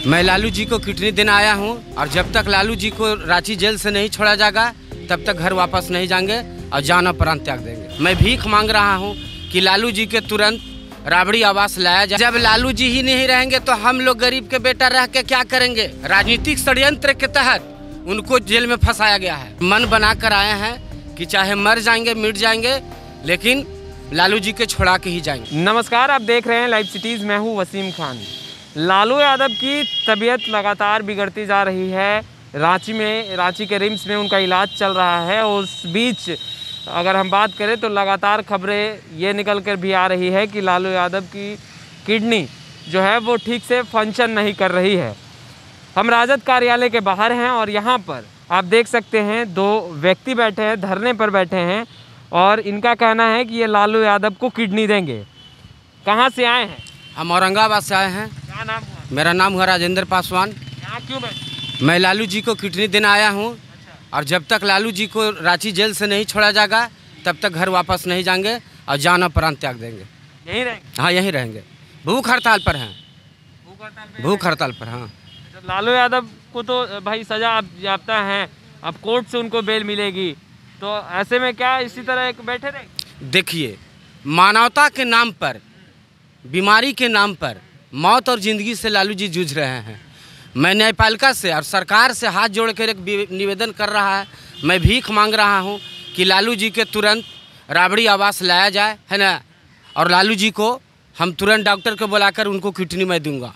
मैं लालू जी को किडनी देने आया हूं और जब तक लालू जी को रांची जेल से नहीं छोड़ा जाएगा तब तक घर वापस नहीं जाएंगे और जान प्राण त्याग देंगे। मैं भीख मांग रहा हूं कि लालू जी के तुरंत राबड़ी आवास लाया जाए। जब लालू जी ही नहीं रहेंगे तो हम लोग गरीब के बेटा रह के क्या करेंगे। राजनीतिक षड्यंत्र के तहत उनको जेल में फंसाया गया है। मन बना कर आए हैं कि चाहे मर जाएंगे मिट जाएंगे लेकिन लालू जी के छोड़ा के ही जाएंगे। नमस्कार, आप देख रहे हैं लाइव सिटीज़। मैं हूं वसीम खान। लालू यादव की तबीयत लगातार बिगड़ती जा रही है। रांची के रिम्स में उनका इलाज चल रहा है। उस बीच अगर हम बात करें तो लगातार खबरें ये निकल कर भी आ रही है कि लालू यादव की किडनी जो है वो ठीक से फंक्शन नहीं कर रही है। हम राजद कार्यालय के बाहर हैं और यहाँ पर आप देख सकते हैं दो व्यक्ति बैठे हैं, धरने पर बैठे हैं और इनका कहना है कि ये लालू यादव को किडनी देंगे। कहाँ से आए हैं? हम औरंगाबाद से आए हैं। क्या नाम हुआ? मेरा नाम हुआ राजेंद्र पासवान। यहाँ क्यों बैठे? मैं लालू जी को किडनी देने आया हूँ और जब तक लालू जी को रांची जेल से नहीं छोड़ा जाएगा तब तक घर वापस नहीं जाएंगे और जान प्राण त्याग देंगे। यहीं रहेंगे? हाँ, यहीं रहेंगे। भूख हड़ताल पर हैं। भूख हड़ताल पर। हाँ, लालू यादव को तो भाई सजा आप याफ्ता हैं, अब कोर्ट से उनको बेल मिलेगी, तो ऐसे में क्या इसी तरह एक बैठे रहे? देखिए, मानवता के नाम पर, बीमारी के नाम पर मौत और ज़िंदगी से लालू जी जूझ रहे हैं। मैं न्यायपालिका से और सरकार से हाथ जोड़ कर एक निवेदन कर रहा है, मैं भीख मांग रहा हूं कि लालू जी के तुरंत राबड़ी आवास लाया जाए, है ना, और लालू जी को हम तुरंत डॉक्टर को बुलाकर उनको किडनी मैं दूंगा।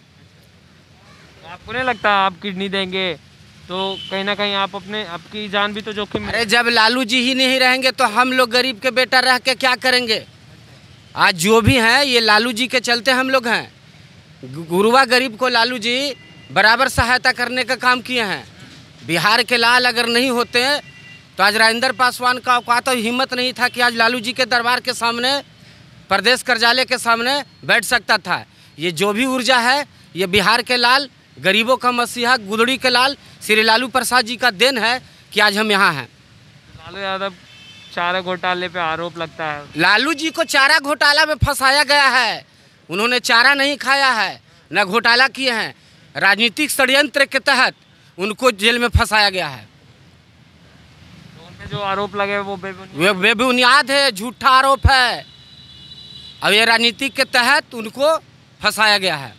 आपको नहीं लगता आप किडनी देंगे तो कहीं ना कहीं आपकी जान भी तो जोखिम में? अरे जब लालू जी ही नहीं रहेंगे तो हम लोग गरीब के बेटा रह के क्या करेंगे। आज जो भी हैं ये लालू जी के चलते हम लोग हैं। गुरुआ गरीब को लालू जी बराबर सहायता करने का काम किए हैं। बिहार के लाल अगर नहीं होते तो आज राजेंद्र पासवान का औकात और हिम्मत नहीं था कि आज लालू जी के दरबार के सामने, प्रदेश कार्यालय के सामने बैठ सकता था। ये जो भी ऊर्जा है ये बिहार के लाल, गरीबों का मसीहा, गुदड़ी के लाल श्री लालू प्रसाद जी का देन है कि आज हम यहाँ हैं। लालू यादव चारा घोटाले पे आरोप लगता है। लालू जी को चारा घोटाला में फंसाया गया है। उन्होंने चारा नहीं खाया है, न घोटाला किए हैं। राजनीतिक षड्यंत्र के तहत उनको जेल में फंसाया गया है। तो उन पे जो आरोप लगे वो बेबुनियाद है, झूठा आरोप है। अब ये राजनीतिक के तहत उनको फंसाया गया है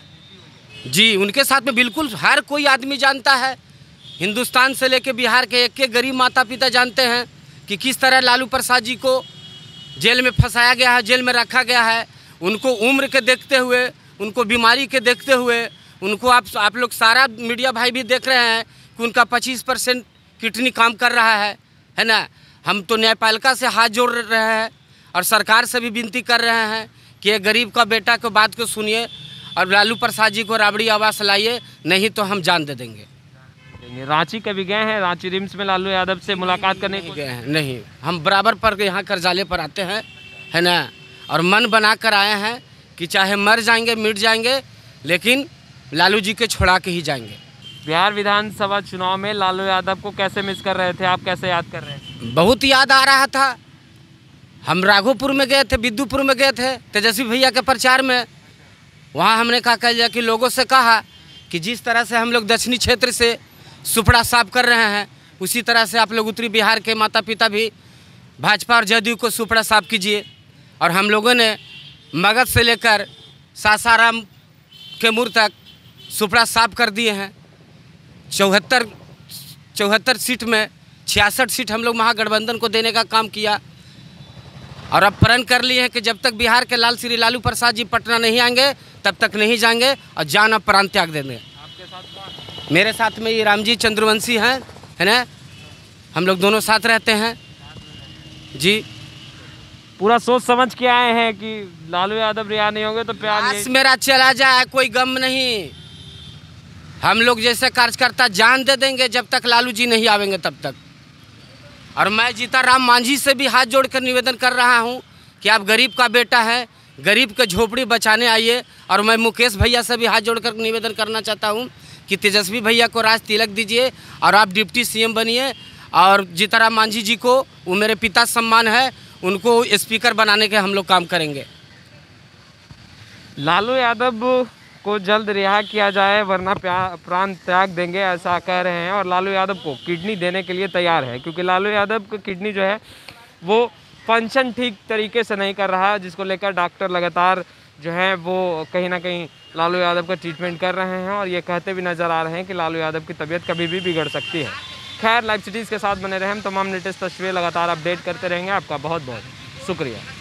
जी। उनके साथ में बिल्कुल हर कोई आदमी जानता है, हिंदुस्तान से लेकर बिहार के एक गरीब माता पिता जानते हैं कि किस तरह लालू प्रसाद जी को जेल में फंसाया गया है, जेल में रखा गया है। उनको उम्र के देखते हुए, उनको बीमारी के देखते हुए, उनको आप लोग सारा मीडिया भाई भी देख रहे हैं कि उनका 25% किडनी काम कर रहा है ना। हम तो न्यायपालिका से हाथ जोड़ रहे हैं और सरकार से भी विनती कर रहे हैं कि एक गरीब का बेटा को बात को सुनिए और लालू प्रसाद जी को राबड़ी आवास लाइए, नहीं तो हम जान दे देंगे। रांची कभी गए हैं? रांची रिम्स में लालू यादव से मुलाकात करने गए हैं? नहीं, हम बराबर पर यहाँ कार्यालय पर आते हैं, है ना, और मन बना कर आए हैं कि चाहे मर जाएंगे मिट जाएंगे लेकिन लालू जी के छोड़ा के ही जाएंगे। बिहार विधानसभा चुनाव में लालू यादव को कैसे मिस कर रहे थे आप? कैसे याद कर रहे हैं? बहुत याद आ रहा था। हम राघोपुर में गए थे, बिद्दुपुर में गए थे तेजस्वी भैया के प्रचार में। वहाँ हमने कहा कि लोगों से कहा कि जिस तरह से हम लोग दक्षिणी क्षेत्र से सुपड़ा साफ कर रहे हैं उसी तरह से आप लोग उत्तरी बिहार के माता पिता भी भाजपा और जदयू को सुपड़ा साफ कीजिए। और हम लोगों ने मगध से लेकर सासाराम के मुर तक सुपड़ा साफ कर दिए हैं। 74 सीट में 66 सीट हम लोग महागठबंधन को देने का काम किया और अब प्रण कर लिए हैं कि जब तक बिहार के लाल श्री लालू प्रसाद जी पटना नहीं आएंगे तब तक नहीं जाएंगे और जान प्राण त्याग देंगे। आपके साथ कौन? मेरे साथ में ये रामजी चंद्रवंशी हैं, है ना, हम लोग दोनों साथ रहते हैं जी। पूरा सोच समझ के आए हैं कि लालू यादव रिहा नहीं होंगे तो प्यार नहीं। मेरा चला जाए कोई गम नहीं। हम लोग जैसे कार्यकर्ता जान दे देंगे जब तक लालू जी नहीं आवेंगे तब तक। और मैं जीताराम मांझी से भी हाथ जोड़कर निवेदन कर रहा हूं कि आप गरीब का बेटा है, गरीब के झोपड़ी बचाने आइए। और मैं मुकेश भैया से भी हाथ जोड़कर निवेदन करना चाहता हूं कि तेजस्वी भैया को राज तिलक दीजिए और आप डिप्टी सीएम बनिए। और जीताराम मांझी जी को, वो मेरे पिता सम्मान है, उनको स्पीकर बनाने के हम लोग काम करेंगे। लालू यादव को जल्द रिहा किया जाए वरना प्राण त्याग देंगे, ऐसा कह रहे हैं। और लालू यादव को किडनी देने के लिए तैयार है, क्योंकि लालू यादव की किडनी जो है वो फंक्शन ठीक तरीके से नहीं कर रहा है, जिसको लेकर डॉक्टर लगातार जो है वो कहीं ना कहीं लालू यादव का ट्रीटमेंट कर रहे हैं और ये कहते भी नज़र आ रहे हैं कि लालू यादव की तबीयत कभी भी बिगड़ सकती है। खैर, लाइव सिटीज़ के साथ बने रहें, हम तमाम लेटेस्ट तस्वीरें लगातार अपडेट करते रहेंगे। आपका बहुत बहुत शुक्रिया।